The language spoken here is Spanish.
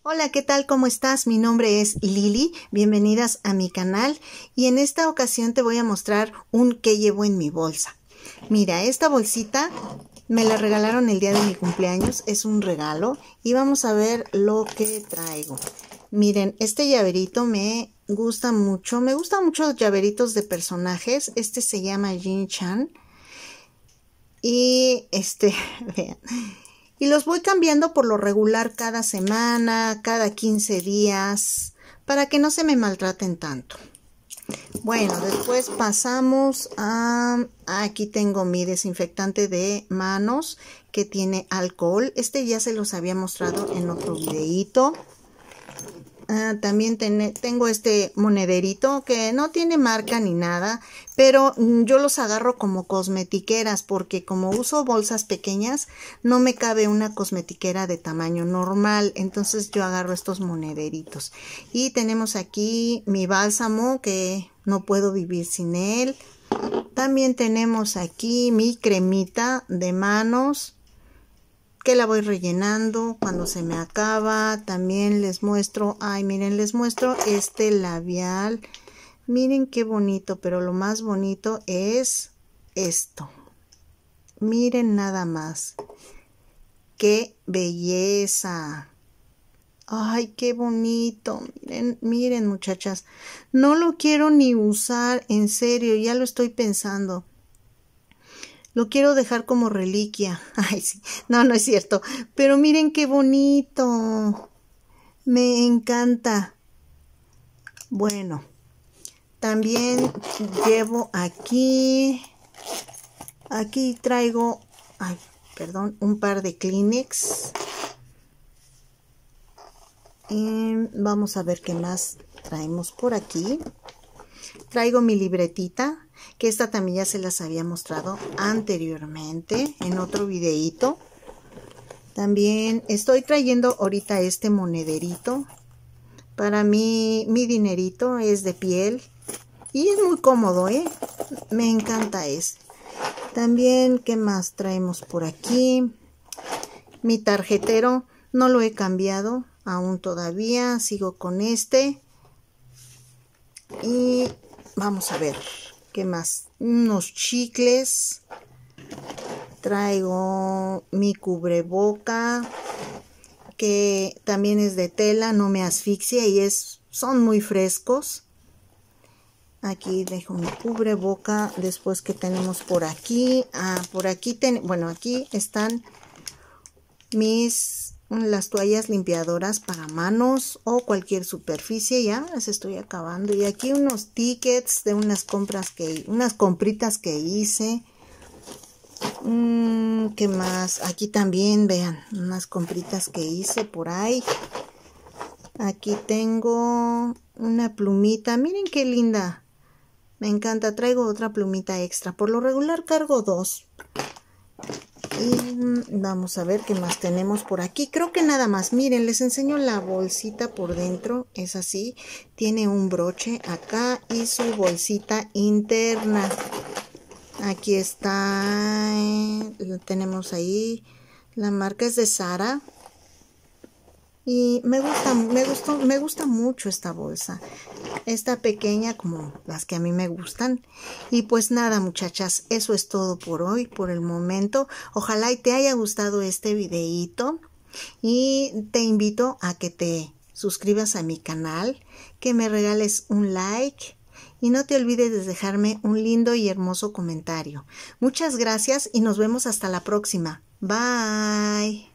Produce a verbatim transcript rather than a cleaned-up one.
Hola, ¿qué tal? ¿Cómo estás? Mi nombre es Lili, bienvenidas a mi canal y en esta ocasión te voy a mostrar un qué llevo en mi bolsa. Mira, esta bolsita me la regalaron el día de mi cumpleaños, es un regalo y vamos a ver lo que traigo. Miren, este llaverito me gusta mucho, me gustan mucho los llaveritos de personajes, este se llama Jin-chan y este, vean. Y los voy cambiando por lo regular cada semana, cada quince días, para que no se me maltraten tanto. Bueno, después pasamos a... Aquí tengo mi desinfectante de manos que tiene alcohol. Este ya se los había mostrado en otro videíto. Ah, también ten, tengo este monederito que no tiene marca ni nada, pero yo los agarro como cosmetiqueras porque como uso bolsas pequeñas no me cabe una cosmetiquera de tamaño normal, entonces yo agarro estos monederitos. Y tenemos aquí mi bálsamo que no puedo vivir sin él. También tenemos aquí mi cremita de manos que la voy rellenando cuando se me acaba. También les muestro, ay miren, les muestro este labial. Miren qué bonito, pero lo más bonito es esto. Miren nada más. ¡Qué belleza! ¡Ay, qué bonito! Miren, miren muchachas. No lo quiero ni usar, en serio, ya lo estoy pensando. Lo quiero dejar como reliquia. Ay, sí. No, no es cierto. Pero miren qué bonito. Me encanta. Bueno, también llevo aquí. Aquí traigo, ay, perdón, un par de Kleenex. Y vamos a ver qué más traemos por aquí. Traigo mi libretita, que esta también ya se las había mostrado anteriormente en otro videíto. También estoy trayendo ahorita este monederito. Para mí, mi dinerito es de piel y es muy cómodo, ¿eh? Me encanta este. También, ¿qué más traemos por aquí? Mi tarjetero, no lo he cambiado aún todavía, sigo con este. Y vamos a ver, ¿qué más? Unos chicles. Traigo mi cubreboca, que también es de tela, no me asfixia y es, son muy frescos. Aquí dejo mi cubreboca. Después, ¿qué tenemos por aquí? Ah, por aquí, ten, bueno, aquí están mis... las toallas limpiadoras para manos o cualquier superficie. Ya las estoy acabando. Y aquí unos tickets de unas compras que unas compritas que hice. Mm, ¿qué más? Aquí también vean unas compritas que hice por ahí. Aquí tengo una plumita. Miren qué linda. Me encanta. Traigo otra plumita extra. Por lo regular cargo dos. Y vamos a ver qué más tenemos por aquí. Creo que nada más. Miren, les enseño la bolsita por dentro. Es así. Tiene un broche acá y su bolsita interna. Aquí está. Eh, tenemos ahí. La marca es de Zara. Y me gusta, me gustó, me gusta mucho esta bolsa. Está pequeña como las que a mí me gustan. Y pues nada, muchachas, eso es todo por hoy, por el momento. Ojalá y te haya gustado este videíto. Y te invito a que te suscribas a mi canal, que me regales un like. Y no te olvides de dejarme un lindo y hermoso comentario. Muchas gracias y nos vemos hasta la próxima. Bye.